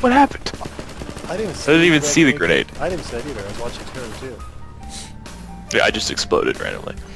What happened? I didn't See the grenade. I didn't see it either. I was watching Terror too. Yeah, I just exploded randomly.